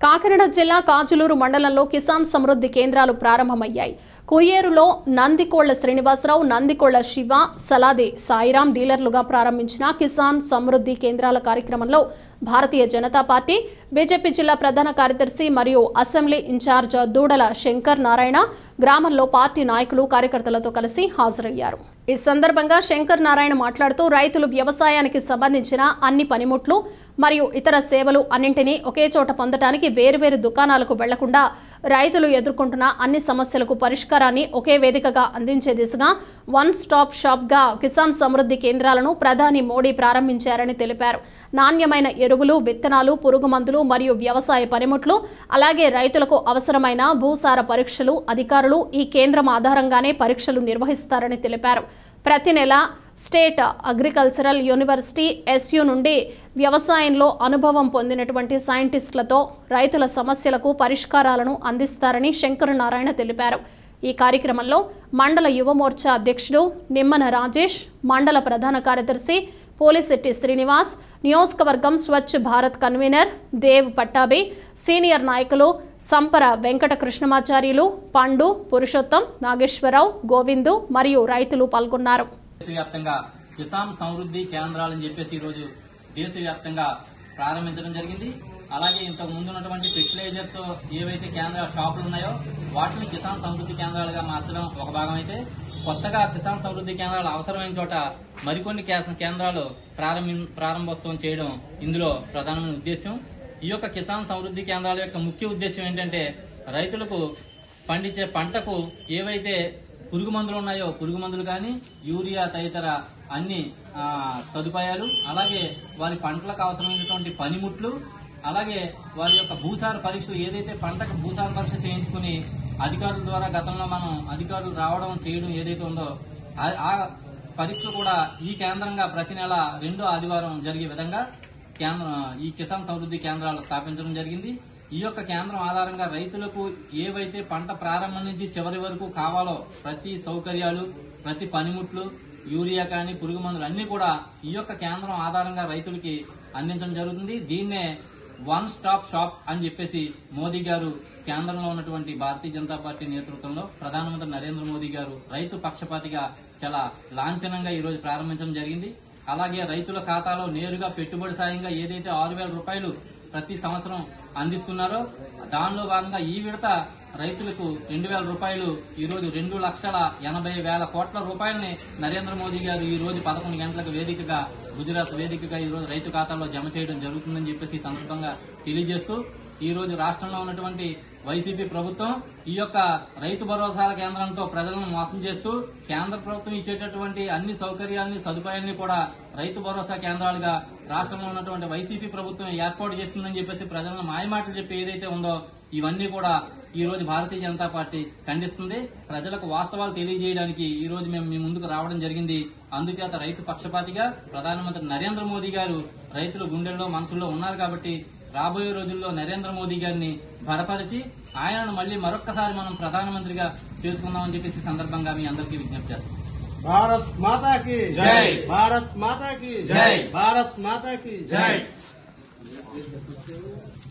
కాకినాడ జిల్లా కాజులూరు మండలంలో కిసాన్ సమృద్ధి కేంద్రాలు ప్రారంభమయ్యాయి. కొయ్యేరులో నందికోళ్ల శ్రీనివాసరావు, నందికోళ్ల శివ, సలాది సాయిరాం డీలర్లుగా ప్రారంభించిన కిసాన్ సమృద్ధి కేంద్రాల కార్యక్రమంలో భారతీయ జనతా పార్టీ బీజేపీ జిల్లా ప్రధాన కార్యదర్శి మరియు అసెంబ్లీ ఇన్ఛార్జ్ దూడల శంకర్ నారాయణ గ్రామంలో పార్టీ నాయకులు కార్యకర్తలతో కలిసి హాజరయ్యారు. ఈ సందర్భంగా శంకర్ నారాయణ మాట్లాడుతూ రైతులు వ్యవసాయానికి సంబంధించిన అన్ని పనిముట్లు మరియు ఇతర సేవలు అన్నింటినీ ఒకే చోట పొందడానికి వేర్వేరు దుకాణాలకు వెళ్లకుండా రైతులు ఎదుర్కొంటున్న అన్ని సమస్యలకు పరిష్కారాన్ని ఒకే వేదికగా అందించే దిశగా వన్ స్టాప్ షాప్గా కిసాన్ సమృద్ధి కేంద్రాలను ప్రధాని మోడీ ప్రారంభించారని తెలిపారు. నాణ్యమైన ఎరువులు, విత్తనాలు, పురుగుమందులు మరియు వ్యవసాయ పనిముట్లు, అలాగే రైతులకు అవసరమైన భూసార పరీక్షలు అధికారులు ఈ కేంద్రం ఆధారంగానే పరీక్షలు నిర్వహిస్తారని తెలిపారు. ప్రతి నెల స్టేట్ అగ్రికల్చరల్ యూనివర్సిటీ ఎస్యు నుండి వ్యవసాయంలో అనుభవం పొందినటువంటి సైంటిస్టులతో రైతుల సమస్యలకు పరిష్కారాలను అందిస్తారని శంకర్ నారాయణ తెలిపారు. ఈ కార్యక్రమంలో మండల యువమోర్చా అధ్యక్షుడు నిమ్మన రాజేష్, మండల ప్రధాన కార్యదర్శి పోలిశెట్టి శ్రీనివాస్, నియోజకవర్గం స్వచ్ఛ భారత్ కన్వీనర్ దేవ్ పట్టాభి, సీనియర్ నాయకులు సంపర వెంకట కృష్ణమాచార్యులు, పండు, పురుషోత్తం, నాగేశ్వరరావు, గోవిందు మరియు రైతులు పాల్గొన్నారు. దేశవ్యాప్తంగా కిసాన్ సమృద్ధి కేంద్రాలని చెప్పేసి ఈరోజు దేశవ్యాప్తంగా ప్రారంభించడం జరిగింది. అలాగే ఇంతకు ముందు ఉన్నటువంటి ఫెర్టిలైజర్స్ ఏవైతే కేంద్ర షాపులు ఉన్నాయో వాటిని కిసాన్ సమృద్ధి కేంద్రాలుగా మార్చడం ఒక భాగం అయితే, కొత్తగా కిసాన్ సమృద్ధి కేంద్రాలు అవసరమైన చోట మరికొన్ని కేంద్రాలు ప్రారంభోత్సవం చేయడం ఇందులో ప్రధానమైన ఉద్దేశం. ఈ యొక్క కిసాన్ సమృద్ధి కేంద్రాల యొక్క ముఖ్య ఉద్దేశం ఏంటంటే రైతులకు పండించే పంటకు ఏవైతే పురుగు మందులు ఉన్నాయో పురుగు మందులు కానీ, యూరియా తదితర అన్ని సదుపాయాలు, అలాగే వారి పంటలకు అవసరమైనటువంటి పనిముట్లు, అలాగే వారి యొక్క భూసార పరీక్షలు ఏదైతే పంటకు భూసార పరీక్ష చేయించుకుని అధికారుల ద్వారా గతంలో మనం అధికారులు రావడం చేయడం ఏదైతే ఉందో ఆ పరీక్షలు కూడా ఈ కేంద్రంగా ప్రతి నెల 2వ ఆదివారం జరిగే విధంగా ఈ కిసాన్ సమృద్ధి కేంద్రాలు స్థాపించడం జరిగింది. ఈ యొక్క కేంద్రం ఆధారంగా రైతులకు ఏవైతే పంట ప్రారంభం నుంచి చివరి వరకు కావాలో ప్రతి సౌకర్యాలు, ప్రతి పనిముట్లు, యూరియా కానీ పురుగు మందులు అన్ని కూడా ఈ యొక్క కేంద్రం ఆధారంగా రైతులకి అందించడం జరుగుతుంది. దీన్నే వన్ స్టాప్ షాప్ అని చెప్పేసి మోదీ గారు కేంద్రంలో ఉన్నటువంటి భారతీయ జనతా పార్టీ నేతృత్వంలో ప్రధానమంత్రి నరేంద్ర మోదీ గారు రైతు పక్షపాతిగా చాలా లాంఛనంగా ఈ రోజు ప్రారంభించడం జరిగింది. అలాగే రైతుల ఖాతాలో నేరుగా పెట్టుబడి సాయంగా ఏదైతే 6,000 రూపాయలు ప్రతి సంవత్సరం అందిస్తున్నారో దానిలో భాగంగా ఈ విడత రైతులకు 2,000 రూపాయలు ఈ రోజు 2,80,000 కోట్ల రూపాయలని నరేంద్ర మోదీ గారు ఈ రోజు 11 గంటలకు వేదికగా గుజరాత్ వేదికగా ఈ రోజు రైతు ఖాతాలో జమ చేయడం జరుగుతుందని చెప్పేసి ఈ సందర్భంగా తెలియజేస్తూ, ఈ రోజు రాష్ట్రంలో ఉన్నటువంటి వైసీపీ ప్రభుత్వం ఈ యొక్క రైతు భరోసాల కేంద్రంతో ప్రజలను మోసం చేస్తూ కేంద్ర ప్రభుత్వం ఇచ్చేటటువంటి అన్ని సౌకర్యాలని సదుపాయాలని కూడా రైతు భరోసా కేంద్రాలుగా రాష్ట్రంలో ఉన్నటువంటి వైసీపీ ప్రభుత్వం ఏర్పాటు చేస్తుందని చెప్పేసి ప్రజలను మాయమాటలు చెప్పి ఏదైతే ఉందో ఇవన్నీ కూడా ఈ రోజు భారతీయ జనతా పార్టీ ఖండిస్తుంది. ప్రజలకు వాస్తవాలు తెలియజేయడానికి ఈ రోజు మేము మీ ముందుకు రావడం జరిగింది. అందుచేత రైతు పక్షపాతిగా ప్రధానమంత్రి నరేంద్ర మోదీ గారు రైతుల గుండెల్లో మనసుల్లో ఉన్నారు కాబట్టి రాబోయే రోజుల్లో నరేంద్ర మోదీ గారిని బలపరిచి ఆయనను మళ్లీ మరొక్కసారి మనం ప్రధానమంత్రిగా చేసుకుందామని చెప్పేసి సందర్భంగా మీ అందరికీ విజ్ఞప్తి చేస్తాం. భారత్ మాతా కీ జై, భారత్ మాతా కీ జై, భారత్ మాతా కీ జై.